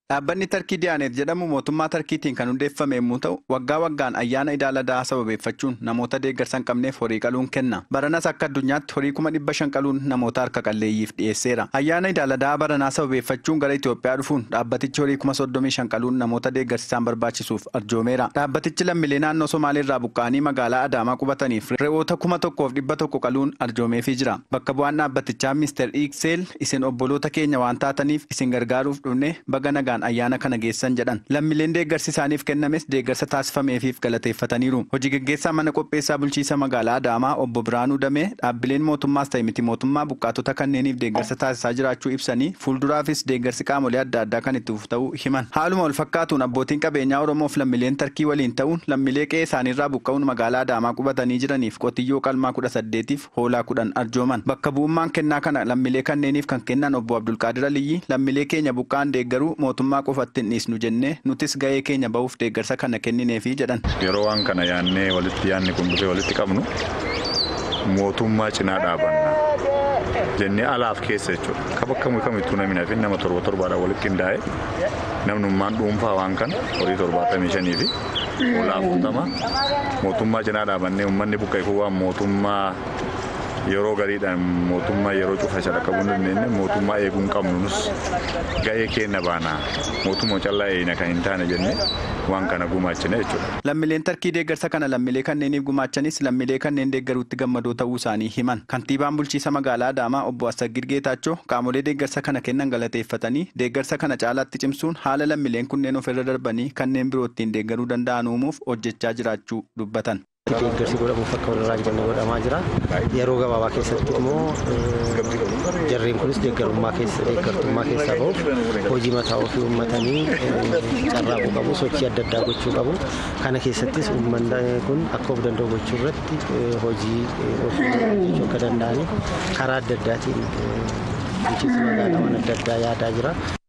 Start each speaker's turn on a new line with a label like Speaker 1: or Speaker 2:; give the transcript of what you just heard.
Speaker 1: Dhaabbanni Tarkii Diyaanet jedhamu mootummaa Tarkiitiin kan hundeeffame yommuu ta'u, waggaa waggaan ayyaana Iid al-Adhaa sababeeffachuun namoota deeggarsa hin qabneef horii qaluun kenna. Baranas akka addunyaatti horii 500 qaluun namoota harka qalleeyyiif dhiyeesseera. Ayyaana Iid al-Adhaa baranaa sababeeffachuun gara Itoophiyaa dhufuun dhaabbatichi horii 35,000 qaluun namoota deeggarsisaan barbaachisuuf arjoomeera. Dhaabbatichi lammiilee naannoo Somaaleerraa buqqa'anii magaalaa Adaamaa qubataniif re'oota 1,100 qaluun arjoomeefii jira. Bakka bu'aan dhaabbatichaa Mr. Ikseel isin obboloota keenya waan taataniif isin gargaaruuf dhufne baga nagaan ayyaana kana geessan jedhan. Lammiileen deeggarsi isaaniif kennames deeggarsa taasifameefiif galateeffataniiru. Hojii gaggeessaa mana qopheessaa bulchiisa magaalaa Adaamaa obbo Biraanuu Damee dhaabbileen mootummaas ta'e miti mootummaa buqqaatota kanneeniif deeggarsa taasisaa jiraachuu ibsanii fuulduraafis deeggarsi qaamolee adda addaa kan itti fufu ta'uu himan. Haaluma wal fakkaatuun abbootiin qabeenyaa Oromoof lammiileen Tarkii waliin ta'uun lammiilee qe'ee isaaniirraa buqqa'uun magaalaa Adaamaa qubatanii jiraniif qotiyyoo qalmaa 18f hoolaa 10 arjooman. Bakka bu'ummaan kennaa kana lammiilee kanneeniif kan kennan obbo Abdulqaadir Aliyyi lammiilee keenya buqqaan deeggaruu mootummaa qofatti hin dhiisnu jennee nutis ga'ee keenya ba'uuf deeggarsa kana kennineefi jedhan.
Speaker 2: Yeroo waan kana yaannee yaanni kun dhufee walitti qabnu mootummaa cinaa dhaabanna jennee alaaf keessa jechuudha. Bakka kamittuu namni hafi nama 7 walitti qindaa'e namnummaan dhuunfaa waan kana horii 75 fi hoolaa 40 mootummaa cinaa dhaabannee uummanni buqqa'e kun waan mootummaa yeroo gariidhaan mootummaa yeroo cufa isa qabuun dandeenye mootummaa eeguun qabnus ga'ee keenya baana mootummaa callaa eeyina kan hin taane jennee waan kana gumaachine jechuudha.
Speaker 1: Lammiileen Tarkii deeggarsa kana lammiilee kanneeniif gumaachanis lammiilee kanneen deeggaruutti gammadoo ta'uu isaanii himan. Kantiibaan bulchiisa magaalaa Adaamaa obbo Assagid Geetaachoo qaamolee deeggarsa kana kennan galateeffatanii deeggarsa kana caalaatti cimsuun haala lammiileen kunneen ofirra darbanii kanneen biroo ittiin deeggaruu danda'an uumuuf hojjechaa jiraachuu dubbatan.
Speaker 3: Deeggarsi godhamuuf akka walirraa jiran godhamaa jira. Yeroo gabaabaa keessatti immoo jarreen kunis deeggartummaa keessaa bahuuf hojii mataa ofii uummatanii carraaquu qabu, sochii adda addaa gochuu qabu. Kana keessattis uummanni kun akka of danda'u gochuu irratti hojii ofii hojjechuu akka danda'aniif karaa adda addaatiin bulchiinsi magaalaa waan adda addaa yaadaa jira.